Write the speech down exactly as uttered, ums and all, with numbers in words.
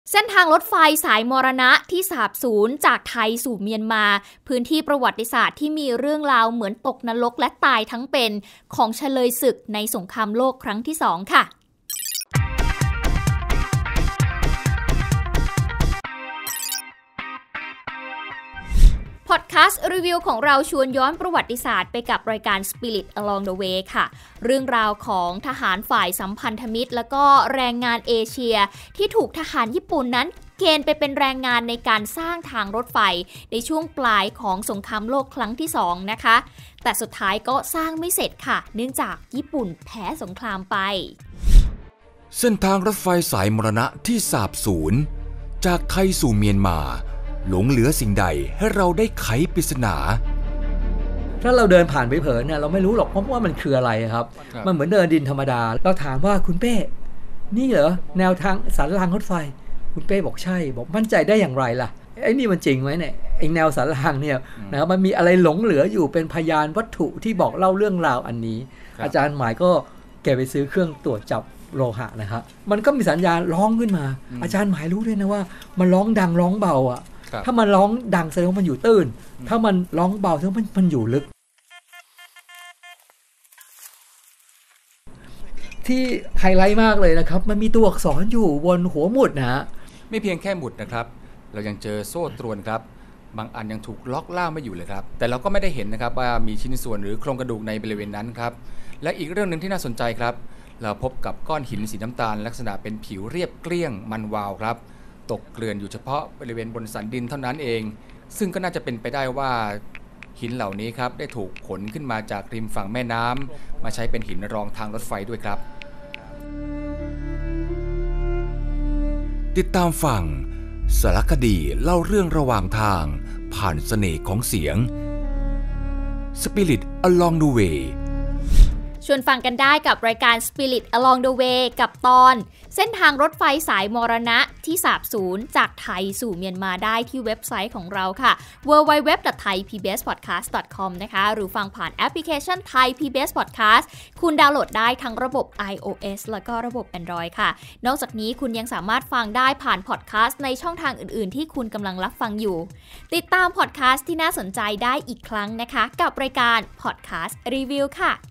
เส้นทางรถไฟสายมรณะที่สาบสูญจากไทยสู่เมียนมาพื้นที่ประวัติศาสตร์ที่มีเรื่องราวเหมือนตกนรกและตายทั้งเป็นของเฉลยศึกในสงครามโลกครั้งที่สองค่ะพอดแคสต์รีวิวของเราชวนย้อนประวัติศาสตร์ไปกับรายการ Spirit Along the Way ค่ะเรื่องราวของทหารฝ่ายสัมพันธมิตรและก็แรงงานเอเชียที่ถูกทหารญี่ปุ่นนั้นเกณฑ์ไปเป็นแรงงานในการสร้างทางรถไฟในช่วงปลายของสงครามโลกครั้งที่สองนะคะแต่สุดท้ายก็สร้างไม่เสร็จค่ะเนื่องจากญี่ปุ่นแพ้สงครามไปเส้นทางรถไฟสายมรณะที่สาบสูญจากไทยสู่เมียนมาหลงเหลือสิ่งใดให้เราได้ไขปริศนาถ้าเราเดินผ่านไปเผินเนี่ยเราไม่รู้หรอกเพราะว่ามันคืออะไรครับมันเหมือนเดินดินธรรมดาเราถามว่าคุณเป้นี่เหรอแนวทางสันรางรถไฟคุณเป้บอกใช่บอกมั่นใจได้อย่างไรล่ะไอ้นี่มันจริงไหมเนี่ยไอ้แนวสันรางเนี่ยนะครับมันมีอะไรหลงเหลืออยู่เป็นพยานวัตถุที่บอกเล่าเรื่องราวอันนี้อาจารย์หมายก็แกไปซื้อเครื่องตรวจจับโลหะนะครับมันก็มีสัญญาณร้องขึ้นมาอาจารย์หมายรู้ด้วยนะว่ามันร้องดังร้องเบาอ่ะถ้ามันร้องดังแสดงว่ามันอยู่ตื้นถ้ามันร้องเบาแสดงว่ามันอยู่ลึกที่ไฮไลท์มากเลยนะครับมันมีตัวอักษรอยู่บนหัวหมุดนะฮะไม่เพียงแค่หมุดนะครับเรายังเจอโซ่ตรวนครับบางอันยังถูกล็อกล่ามไม่อยู่เลยครับแต่เราก็ไม่ได้เห็นนะครับว่ามีชิ้นส่วนหรือโครงกระดูกในบริเวณนั้นครับและอีกเรื่องนึงที่น่าสนใจครับเราพบกับก้อนหินสีน้ำตาลลักษณะเป็นผิวเรียบเกลี้ยงมันวาวครับตกเกลื่อนอยู่เฉพาะบริเวณบนสันดินเท่านั้นเองซึ่งก็น่าจะเป็นไปได้ว่าหินเหล่านี้ครับได้ถูกขนขึ้นมาจากริมฝั่งแม่น้ำมาใช้เป็นหินรองทางรถไฟด้วยครับติดตามฟังสารคดีเล่าเรื่องระหว่างทางผ่านเสน่ห์ของเสียง Spirit Along the Way ชวนฟังกันได้กับรายการ Spirit Along the Way กับตอนเส้นทางรถไฟสายมรณะที่สาบสูญจากไทยสู่เมียนมาได้ที่เว็บไซต์ของเราค่ะ ดับเบิลยู ดับเบิลยู ดับเบิลยู ดอท ไทย พี บี เอส พอดแคสต์ ดอท คอม นะคะหรือฟังผ่านแอปพลิเคชัน Thai พี บี เอส Podcast คุณดาวน์โหลดได้ทั้งระบบ iOS แล้วก็ระบบ Android ค่ะนอกจากนี้คุณยังสามารถฟังได้ผ่านพอดแคสต์ในช่องทางอื่นๆที่คุณกำลังรับฟังอยู่ติดตามพอดแคสต์ที่น่าสนใจได้อีกครั้งนะคะกับรายการ Podcast Review ค่ะ